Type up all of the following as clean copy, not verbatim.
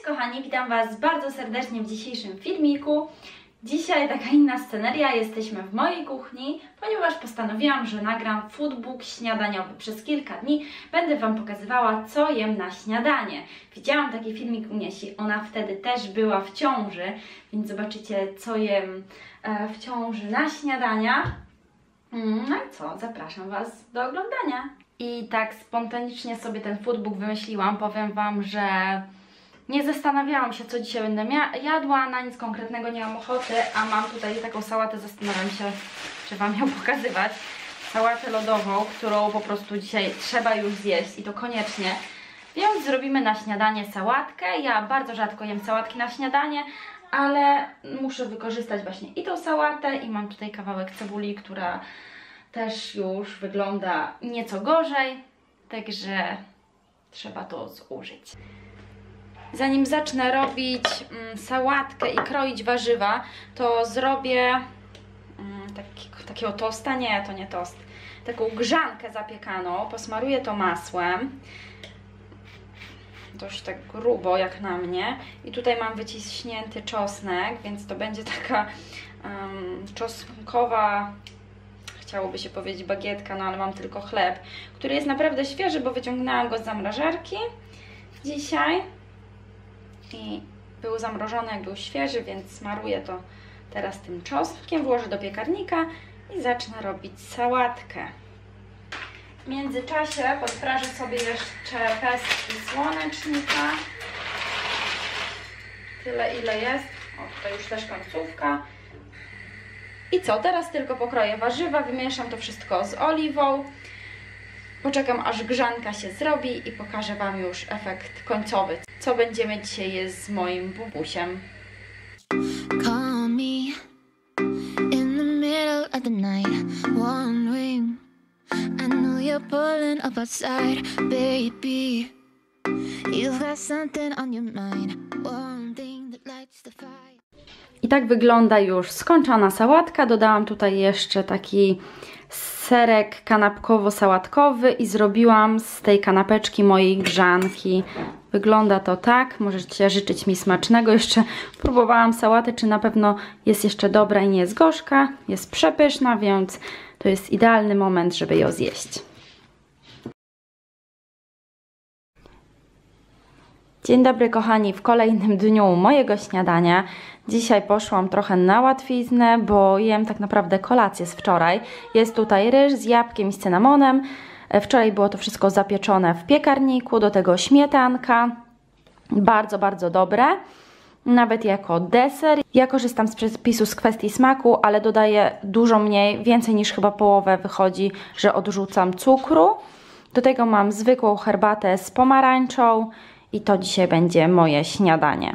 Cześć kochani, witam Was bardzo serdecznie w dzisiejszym filmiku. Dzisiaj taka inna sceneria, jesteśmy w mojej kuchni, ponieważ postanowiłam, że nagram foodbook śniadaniowy. Przez kilka dni będę Wam pokazywała, co jem na śniadanie. Widziałam taki filmik u Niesi, ona wtedy też była w ciąży, więc zobaczycie, co jem w ciąży na śniadania. No i co, zapraszam Was do oglądania. I tak spontanicznie sobie ten foodbook wymyśliłam, powiem Wam, że nie zastanawiałam się, co dzisiaj będę jadła, na nic konkretnego nie mam ochoty, a mam tutaj taką sałatę, zastanawiam się, czy Wam ją pokazywać. Sałatę lodową, którą po prostu dzisiaj trzeba już zjeść i to koniecznie. Więc zrobimy na śniadanie sałatkę. Ja bardzo rzadko jem sałatki na śniadanie, ale muszę wykorzystać właśnie i tą sałatę i mam tutaj kawałek cebuli, która też już wygląda nieco gorzej, także trzeba to zużyć. Zanim zacznę robić sałatkę i kroić warzywa, to zrobię takiego tosta, nie, to nie tost, taką grzankę zapiekaną, posmaruję to masłem, dość tak grubo jak na mnie i tutaj mam wyciśnięty czosnek, więc to będzie taka czosnkowa, chciałoby się powiedzieć bagietka, no ale mam tylko chleb, który jest naprawdę świeży, bo wyciągnęłam go z zamrażarki dzisiaj. I był zamrożony, jak był świeży, więc smaruję to teraz tym czosnkiem, włożę do piekarnika i zacznę robić sałatkę. W międzyczasie podprażę sobie jeszcze pestki słonecznika. Tyle, ile jest. O, tutaj już też końcówka. I co? Teraz tylko pokroję warzywa, wymieszam to wszystko z oliwą. Poczekam, aż grzanka się zrobi i pokażę Wam już efekt końcowy. Co będziemy dzisiaj jeść z moim bubusiem. Call me in the middle of the night, wondering. I know you're pulling up outside, baby. You've got something on your mind, one thing that lights the fire. I tak wygląda już skończona sałatka. Dodałam tutaj jeszcze taki serek kanapkowo-sałatkowy i zrobiłam z tej kanapeczki mojej grzanki. Wygląda to tak. Możecie życzyć mi smacznego. Jeszcze próbowałam sałatę, czy na pewno jest jeszcze dobra i nie jest gorzka. Jest przepyszna, więc to jest idealny moment, żeby ją zjeść. Dzień dobry kochani, w kolejnym dniu mojego śniadania. Dzisiaj poszłam trochę na łatwiznę, bo jem tak naprawdę kolację z wczoraj. Jest tutaj ryż z jabłkiem i z cynamonem. Wczoraj było to wszystko zapieczone w piekarniku, do tego śmietanka. Bardzo, bardzo dobre. Nawet jako deser. Ja korzystam z przepisu z kwestii smaku, ale dodaję dużo mniej, więcej niż chyba połowę wychodzi, że odrzucam cukru. Do tego mam zwykłą herbatę z pomarańczą. I to dzisiaj będzie moje śniadanie.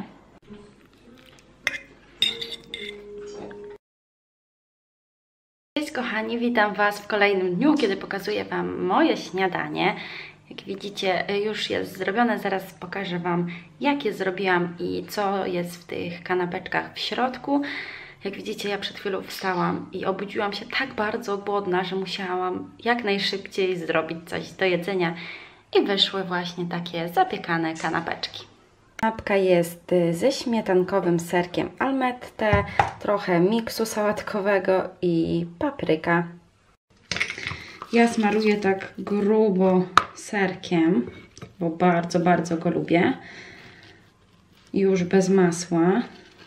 Cześć kochani, witam Was w kolejnym dniu, kiedy pokazuję Wam moje śniadanie. Jak widzicie, już jest zrobione, zaraz pokażę Wam, jakie zrobiłam i co jest w tych kanapeczkach w środku. Jak widzicie, ja przed chwilą wstałam i obudziłam się tak bardzo głodna, że musiałam jak najszybciej zrobić coś do jedzenia. I wyszły właśnie takie zapiekane kanapeczki. Kanapka jest ze śmietankowym serkiem almette, trochę miksu sałatkowego i papryka. Ja smaruję tak grubo serkiem, bo bardzo, bardzo go lubię. Już bez masła.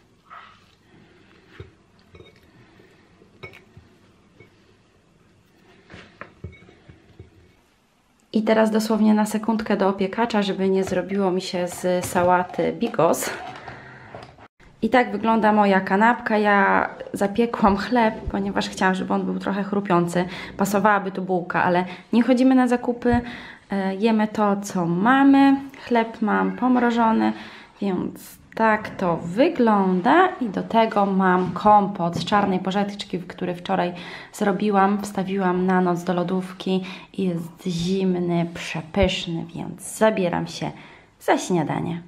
I teraz dosłownie na sekundkę do opiekacza, żeby nie zrobiło mi się z sałaty bigos. I tak wygląda moja kanapka. Ja zapiekłam chleb, ponieważ chciałam, żeby on był trochę chrupiący. Pasowałaby tu bułka, ale nie chodzimy na zakupy. Jemy to, co mamy. Chleb mam pomrożony, więc tak to wygląda. I do tego mam kompot z czarnej porzeczki, który wczoraj zrobiłam. Wstawiłam na noc do lodówki i jest zimny, przepyszny, więc zabieram się za śniadanie.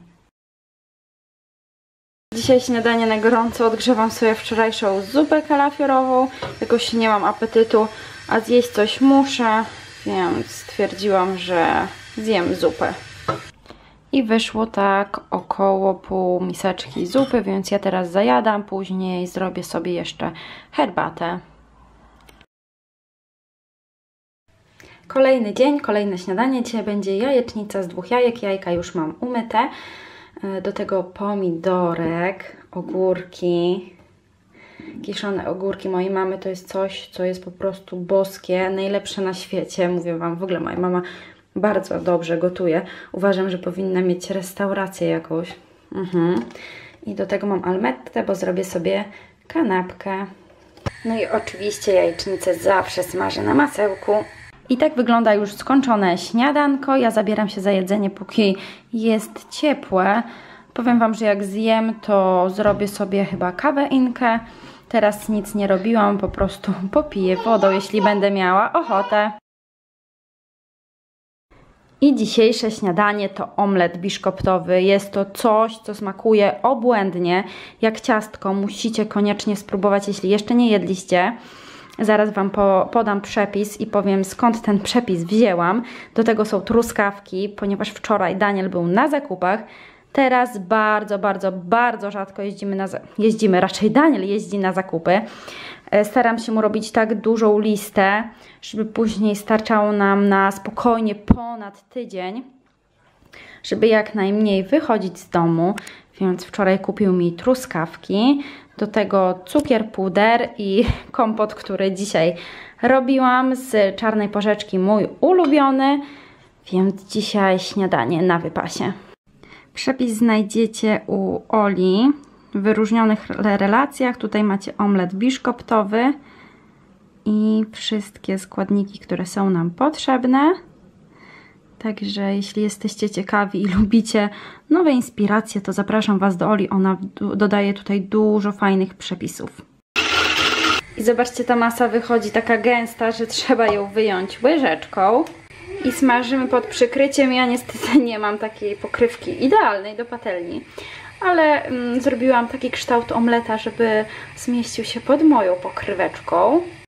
Dzisiaj śniadanie na gorąco. Odgrzewam sobie wczorajszą zupę kalafiorową. Jakoś nie mam apetytu, a zjeść coś muszę, więc stwierdziłam, że zjem zupę. I wyszło tak około pół miseczki zupy, więc ja teraz zajadam, później zrobię sobie jeszcze herbatę. Kolejny dzień, kolejne śniadanie. Dzisiaj będzie jajecznica z 2 jajek. Jajka już mam umyte. Do tego pomidorek, ogórki. Kiszone ogórki mojej mamy to jest coś, co jest po prostu boskie, najlepsze na świecie. Mówię Wam, w ogóle moja mama bardzo dobrze gotuje. Uważam, że powinna mieć restaurację jakąś. I do tego mam almettę, bo zrobię sobie kanapkę. No i oczywiście jajecznicę zawsze smażę na masełku. I tak wygląda już skończone śniadanko. Ja zabieram się za jedzenie, póki jest ciepłe. Powiem Wam, że jak zjem, to zrobię sobie chyba kawę inkę. Teraz nic nie robiłam, po prostu popiję wodą, jeśli będę miała ochotę. I dzisiejsze śniadanie to omlet biszkoptowy. Jest to coś, co smakuje obłędnie, jak ciastko. Musicie koniecznie spróbować, jeśli jeszcze nie jedliście. Zaraz Wam podam przepis i powiem, skąd ten przepis wzięłam. Do tego są truskawki, ponieważ wczoraj Daniel był na zakupach. Teraz bardzo rzadko jeździmy, raczej Daniel jeździ na zakupy. Staram się mu robić tak dużą listę, żeby później starczało nam na spokojnie ponad tydzień, żeby jak najmniej wychodzić z domu. Więc wczoraj kupił mi truskawki, do tego cukier, puder i kompot, który dzisiaj robiłam z czarnej porzeczki, mój ulubiony, więc dzisiaj śniadanie na wypasie. Przepis znajdziecie u Oli w wyróżnionych relacjach. Tutaj macie omlet biszkoptowy i wszystkie składniki, które są nam potrzebne. Także jeśli jesteście ciekawi i lubicie nowe inspiracje, to zapraszam Was do Oli. Ona dodaje tutaj dużo fajnych przepisów. I zobaczcie, ta masa wychodzi taka gęsta, że trzeba ją wyjąć łyżeczką. I smażymy pod przykryciem. Ja niestety nie mam takiej pokrywki idealnej do patelni, ale zrobiłam taki kształt omleta, żeby zmieścił się pod moją pokryweczką.